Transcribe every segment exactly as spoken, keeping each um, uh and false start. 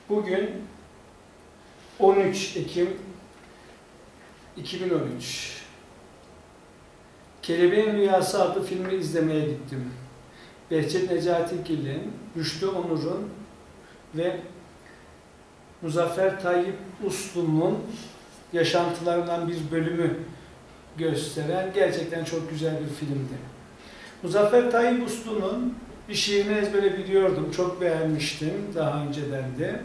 Bugün on üç Ekim iki bin on üç. Kelebeğin Rüyası adlı filmi izlemeye gittim. Behçet Necatigil'in, Rüştü Onur'un ve Muzaffer Tayyip Uslu'nun yaşantılarından bir bölümü gösteren gerçekten çok güzel bir filmdi. Muzaffer Tayyip Uslu'nun bir şiirini ezbere biliyordum, çok beğenmiştim daha önceden de.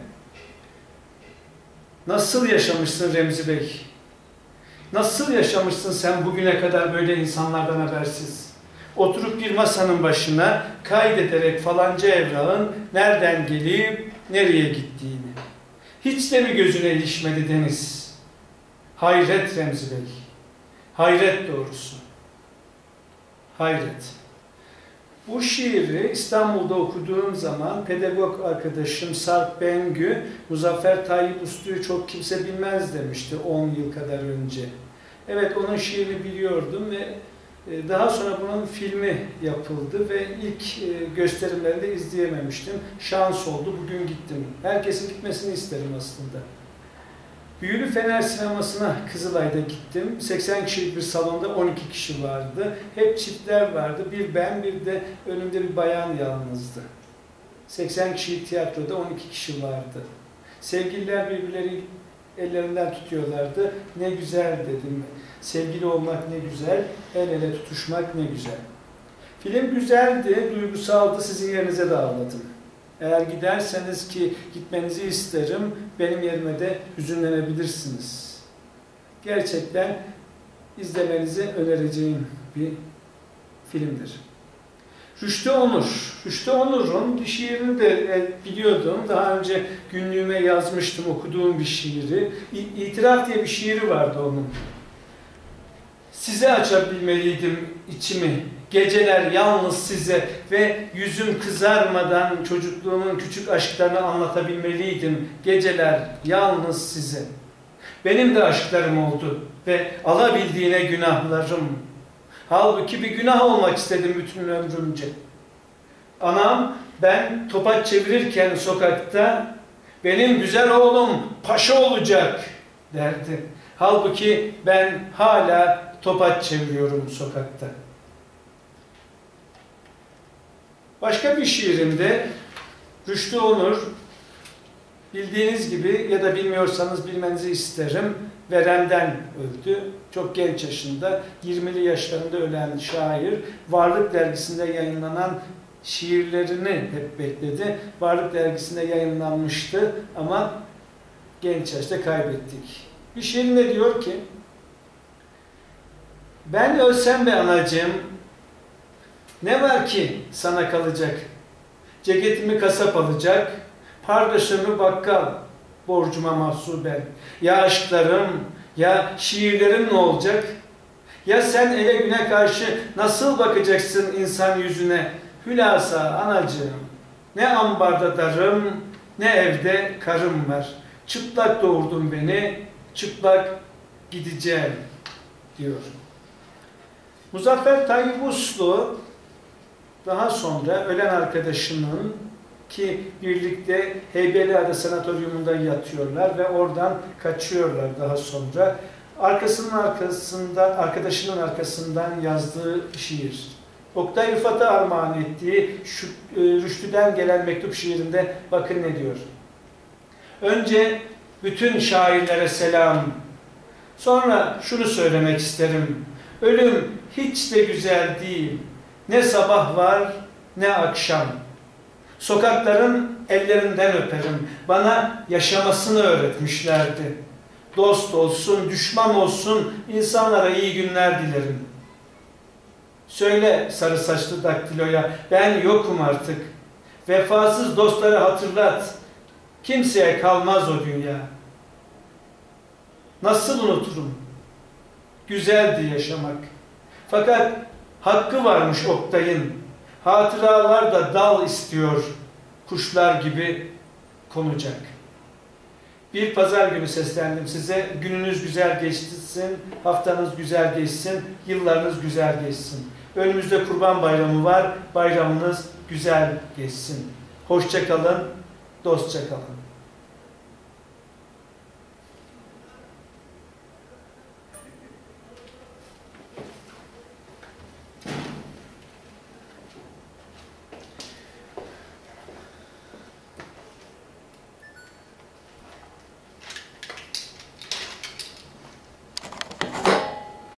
Nasıl yaşamışsın Remzi Bey? Nasıl yaşamışsın sen bugüne kadar böyle insanlardan habersiz? Oturup bir masanın başına kaydederek falanca evrağın nereden gelip nereye gittiğini. Hiç de mi gözüne ilişmedi Deniz? Hayret Remzi Bey. Hayret doğrusu. Hayret. Bu şiiri İstanbul'da okuduğum zaman pedagog arkadaşım Sarp Bengü, Muzaffer Tayyip Uslu'yu çok kimse bilmez demişti on yıl kadar önce. Evet, onun şiirini biliyordum ve daha sonra bunun filmi yapıldı ve ilk gösterimlerinde izleyememiştim. Şans oldu, bugün gittim. Herkesin gitmesini isterim aslında. Büyülü Fener Sineması'na Kızılay'da gittim. seksen kişilik bir salonda on iki kişi vardı. Hep çiftler vardı. Bir ben, bir de önümde bir bayan yalnızdı. seksen kişilik tiyatroda on iki kişi vardı. Sevgililer birbirleri ellerinden tutuyorlardı. Ne güzel dedim. Sevgili olmak ne güzel, el ele tutuşmak ne güzel. Film güzeldi, duygusaldı. Sizin yerinize de ağladım. Eğer giderseniz, ki gitmenizi isterim, benim yerime de hüzünlenebilirsiniz. Gerçekten izlemenizi önereceğim bir filmdir. Rüştü Onur. Rüştü Onur'un bir şiirini de biliyordum. Daha önce günlüğüme yazmıştım okuduğum bir şiiri. İtiraf diye bir şiiri vardı onun. Size açabilmeliydim içimi, geceler yalnız size ve yüzüm kızarmadan çocukluğumun küçük aşklarını anlatabilmeliydim, geceler yalnız size. Benim de aşklarım oldu ve alabildiğine günahlarım. Halbuki bir günah olmak istedim bütün ömrümce. Anam ben topaç çevirirken sokakta, benim güzel oğlum paşa olacak derdi. Halbuki ben hala topaç çeviriyorum sokakta. Başka bir şiirimde Rüştü Onur, bildiğiniz gibi ya da bilmiyorsanız bilmenizi isterim, veremden öldü. Çok genç yaşında, yirmili yaşlarında ölen şair, Varlık Dergisi'nde yayınlanan şiirlerini hep bekledi. Varlık Dergisi'nde yayınlanmıştı ama genç yaşta kaybettik. Bir şiirinde diyor ki, ben ölsem be anacığım, ne var ki sana kalacak? Ceketimi kasap alacak, pardösümü bakkal, borcuma mahsuben. Ya aşklarım, ya şiirlerim ne olacak? Ya sen ele güne karşı nasıl bakacaksın insan yüzüne? Hülasa anacığım, ne ambarda darım, ne evde karım var. Çıplak doğurdun beni, çıplak gideceğim diyor. Muzaffer Tayyip Uslu daha sonra ölen arkadaşının, ki birlikte Heybeliada Sanatoryumunda yatıyorlar ve oradan kaçıyorlar daha sonra. Arkasının arkasından, arkadaşının arkasından yazdığı şiir. Oktay Rıfat'a armağan ettiği şu, e, Rüştü'den gelen mektup şiirinde bakın ne diyor. Önce bütün şairlere selam. Sonra şunu söylemek isterim. Ölüm hiç de güzel değil. Ne sabah var ne akşam. Sokakların ellerinden öperim. Bana yaşamasını öğretmişlerdi. Dost olsun, düşman olsun, insanlara iyi günler dilerim. Söyle sarı saçlı daktiloya, ben yokum artık. Vefasız dostları hatırlat. Kimseye kalmaz o dünya. Nasıl unuturum? Güzeldi yaşamak. Fakat hakkı varmış Oktay'ın. Hatıralar da dal istiyor, kuşlar gibi konacak. Bir pazar günü seslendim size. Gününüz güzel geçsin, haftanız güzel geçsin, yıllarınız güzel geçsin. Önümüzde Kurban Bayramı var, bayramınız güzel geçsin. Hoşça kalın, dostça kalın.